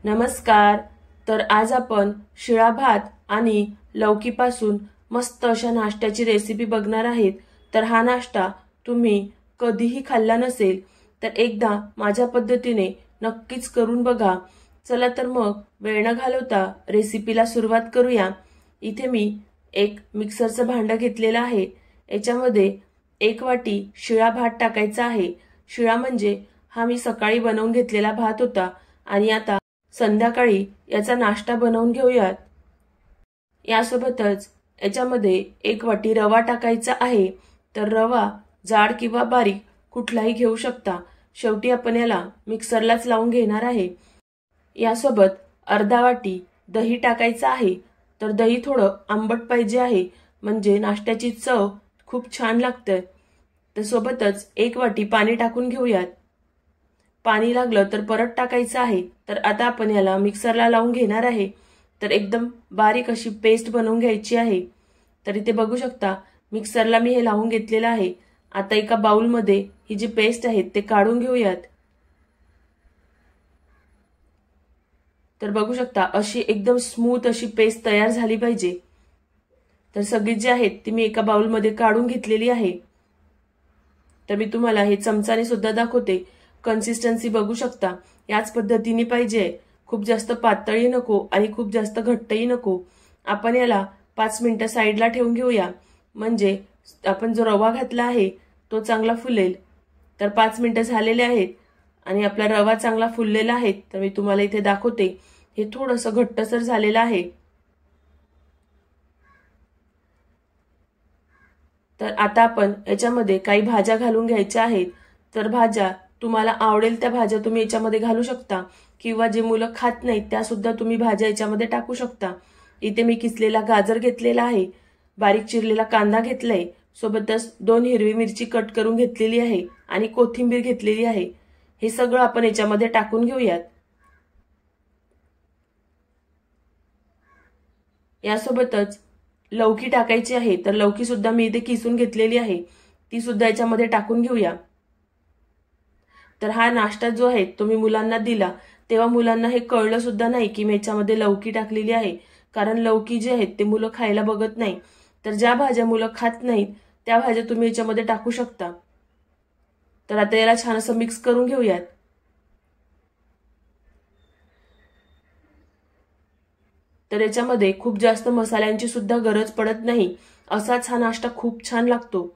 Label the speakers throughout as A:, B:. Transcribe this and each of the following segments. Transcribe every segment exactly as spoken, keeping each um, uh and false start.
A: नमस्कार। तर आज आपण शिळा भात आणि लौकीपासून मस्त अशा नाश्त्याची रेसिपी बघणार आहेत। तर हा नाश्ता तुम्ही कधीही खाल्ला नसेल तर एकदा माझ्या पद्धतीने नक्कीच करून बघा। चला तर मग वेळ न घालवता रेसिपीला सुरुवात करूया। इथे मी एक मिक्सरचं भांडं घेतलेलं आहे। याच्यामध्ये एक वाटी शिळा भात टाकायचा आहे। शिळा म्हणजे हा मी सकाळी बनवून घेतलेला भात होता आणि आता संध्याकाळी याचा नाश्ता बनवून घेऊयात। यासोबतच याच्यामध्ये एक वाटी रवा टाकायचा आहे। तर रवा जाड किंवा बारीक कुठलाही घेऊ शकता, शेवटी आपण याला मिक्सरलाच लावून घेणार आहे। यासोबत अर्धा वाटी दही टाकायचं आहे। तर दही थोडं आंबट पाहिजे आहे, म्हणजे नाश्त्याची चव खूप छान लागते। तर सोबतच एक वाटी पाणी टाकून घेऊयात। पाणी लागलं तर परत टाकायचं आहे। तर आता आपण याला मिक्सरला लावून घेणार आहे। तर एकदम बारीक अशी पेस्ट बनवून घ्यायची आहे। तर इथे बघू शकता मिक्सरला मी हे लावून घेतलेलं आहे। आता एका बाउल मध्ये ही जी पेस्ट आहे ते काढून घेऊयात। तर बघू शकता अशी एकदम स्मूथ अशी पेस्ट तयार झाली पाहिजे। तर सगळी जी आहेत ती मी एका बाउल मध्ये काढून घेतलेली आहे। तर मी तुम्हाला हे चमचाने सुद्धा दाखवते। कन्सिस्टन्सी बघू शकता याच पद्धतीने पाहिजे, खूप जास्त पातळही नको आणि खूप जास्त घट्टही नको। आपण याला पाच मिनिटं साइडला ठेवून घेऊया, म्हणजे आपण जो रवा घातला आहे तो चांगला फुलेल। तर पाच मिनिटं झालेले आहेत आणि आपला रवा चांगला फुललेला आहे। तर मी तुम्हाला इथे दाखवते, हे थोडंसं घट्टसर झालेलं आहे। तर आता आपण याच्यामध्ये काही भाज्या घालून घ्यायच्या आहेत। तर भाज्या तुम्हाला आवडेल त्या भाज्या तुम्ही याच्यामध्ये घालू शकता, किंवा जे मुलं खात नाहीत त्या सुद्धा तुम्ही भाज्या याच्यामध्ये टाकू शकता। इथे मी किसलेला गाजर घेतलेला आहे, बारीक चिरलेला कांदा घेतलाय, सोबतच दोन हिरवी मिरची कट करून घेतलेली आहे आणि कोथिंबीर घेतलेली आहे। हे सगळं आपण याच्यामध्ये टाकून घेऊयात। यासोबतच लौकी टाकायची आहे। तर लौकी सुद्धा मी इथे किसून घेतलेली आहे, ती सुद्धा याच्यामध्ये टाकून घेऊया। तर हा नाश्ता जो आहे तुम्ही मुलांना दिला तेव्हा मुलांना हे कळलं सुद्धा नाही की मी याच्यामध्ये लौकी टाकलेली आहे, कारण लौकी जे आहेत ते मुलं खायला बघत नाही। तर ज्या भाज्या मुलं खात नाहीत त्या भाज्या तुम्ही याच्यामध्ये टाकू शकता। तर आता याला छान असं मिक्स करून घेऊयात। तर याच्यामध्ये खूप जास्त मसाल्यांची सुद्धा गरज पडत नाही, असाच हा नाश्ता खूप छान लागतो।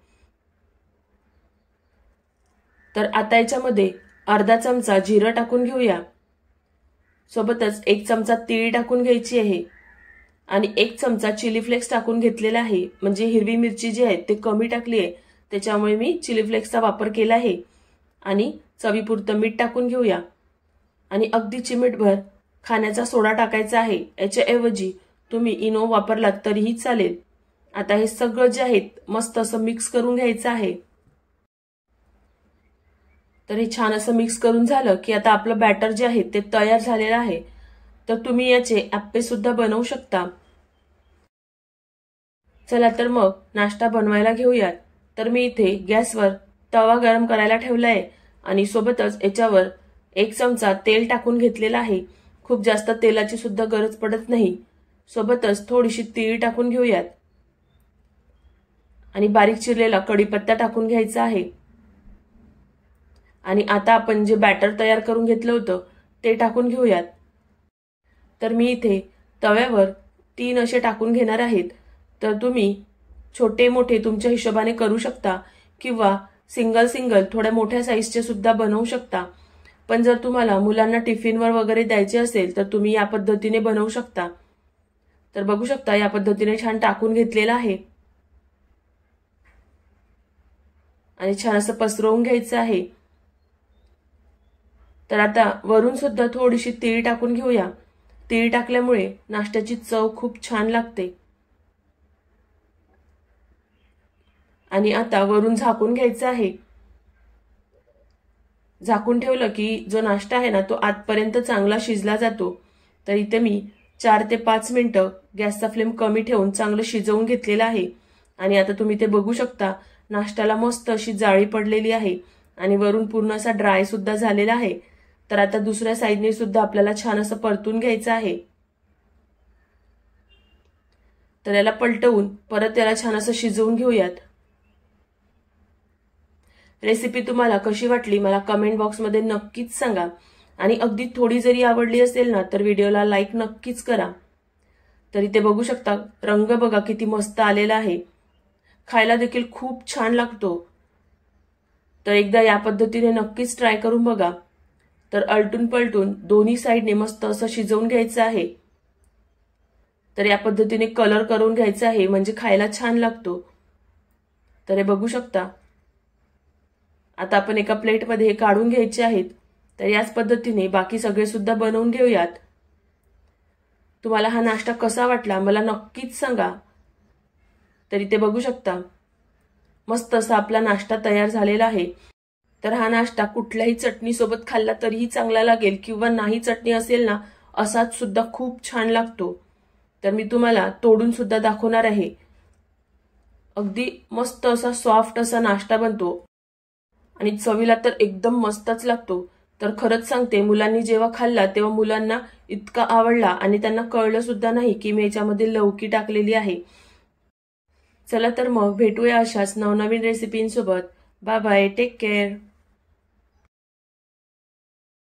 A: तर आता याच्यामध्ये अर्धा चमचा जिरं टाकून घेऊया, सोबतच एक चमचा तीळ टाकून घ्यायची आहे आणि एक चमचा चिली फ्लेक्स टाकून घेतलेला आहे। म्हणजे हिरवी मिरची जी आहे ते कमी टाकली आहे, त्याच्यामुळे मी चिली फ्लेक्सचा वापर केला आहे। आणि चवीपुरतं मीठ टाकून घेऊया आणि अगदी चिमटभर खाण्याचा सोडा टाकायचा आहे। याच्याऐवजी तुम्ही इनो वापरलात तरीही चालेल। आता हे सगळं जे आहे मस्त असं मिक्स करून घ्यायचं आहे। तर हे छान असं मिक्स करून झालं की आता आपलं बॅटर जे आहे ते तयार झालेलं आहे। तर तुम्ही याचे अप्पे सुद्धा बनवू शकता। चला तर मग नाश्ता बनवायला घेऊयात। तर मी इथे गॅसवर तवा गरम करायला ठेवला आहे आणि सोबतच याच्यावर एक चमचा तेल टाकून घेतलेला आहे। खूप जास्त तेलाची सुद्धा गरज पडत नाही। सोबतच थोडीशी तीळ टाकून घेऊयात आणि बारीक चिरलेला कढीपत्ता टाकून घ्यायचा आहे। आणि आता आपण जे बॅटर तयार करून घेतलं होतं ते टाकून घेऊयात। तर मी इथे तव्यावर तीन असे टाकून घेणार आहेत। तर तुम्ही छोटे मोठे तुमच्या हिशोबाने करू शकता, किंवा सिंगल सिंगल थोड्या मोठ्या साईजचे सुद्धा बनवू शकता। पण जर तुम्हाला मुलांना टिफिनवर वगैरे द्यायचे असेल तर तुम्ही या पद्धतीने बनवू शकता। तर बघू शकता या पद्धतीने छान टाकून घेतलेलं आहे आणि छान असं पसरवून घ्यायचं आहे। तर आता वरून सुद्धा थोडीशी तीळ टाकून घेऊया। तीळ टाकल्यामुळे नाश्त्याची चव खूप छान लागते। आणि आता वरून झाकून घ्यायचं आहे। झाकून ठेवलं की जो नाश्ता आहे ना तो आतपर्यंत चांगला शिजला जातो। तर इथे मी चार ते पाच मिनिटं गॅसचा फ्लेम कमी ठेवून चांगलं शिजवून घेतलेलं आहे। आणि आता तुम्ही ते बघू शकता नाश्त्याला मस्त अशी जाळी पडलेली आहे आणि वरून पूर्ण असा ड्राय सुद्धा झालेला आहे। तर आता दुसऱ्या साईडने सुद्धा आपल्याला छान असं परतून घ्यायचं आहे। तर याला पलटवून परत त्याला छान असं शिजवून घेऊयात। रेसिपी तुम्हाला कशी वाटली मला कमेंट बॉक्समध्ये नक्कीच सांगा आणि अगदी थोडी जरी आवडली असेल ना तर व्हिडिओला लाईक नक्कीच करा। तर इथे बघू शकता रंग बघा किती मस्त आलेला आहे, खायला देखील खूप छान लागतो। तर एकदा या पद्धतीने नक्कीच ट्राय करून बघा। तर अलटून पलटून दोन्ही साइडने मस्त असं शिजवून घ्यायचं आहे। तर या पद्धतीने कलर करून घ्यायचा आहे म्हणजे खायला छान लागतो। तर हे बघू शकता आता आपण एका प्लेटमध्ये हे काढून घ्यायचे आहेत। तर याच पद्धतीने बाकी सगळे सुद्धा बनवून घेऊयात। तुम्हाला हा नाश्ता कसा वाटला मला नक्कीच सांगा। तर इथे बघू शकता मस्त असा आपला नाश्ता तयार झालेला आहे। तर हा नाश्ता कुठल्याही चटणी सोबत खाल्ला तरीही चांगला लागेल किंवा नाही चटणी असेल ना असाच सुद्धा खूप छान लागतो। तर मी तुम्हाला तोडून सुद्धा दाखवणार आहे। अगदी मस्त असा सॉफ्ट असा नाश्ता बनतो आणि चवीला तर एकदम मस्तच लागतो। तर खरंच सांगते मुलांनी जेव्हा खाल्ला तेव्हा मुलांना इतका आवडला आणि त्यांना कळलं सुद्धा नाही की मी याच्यामध्ये लौकी टाकलेली आहे। चला तर मग भेटूया अशाच नवनवीन रेसिपींसोबत। Bye bye, take care.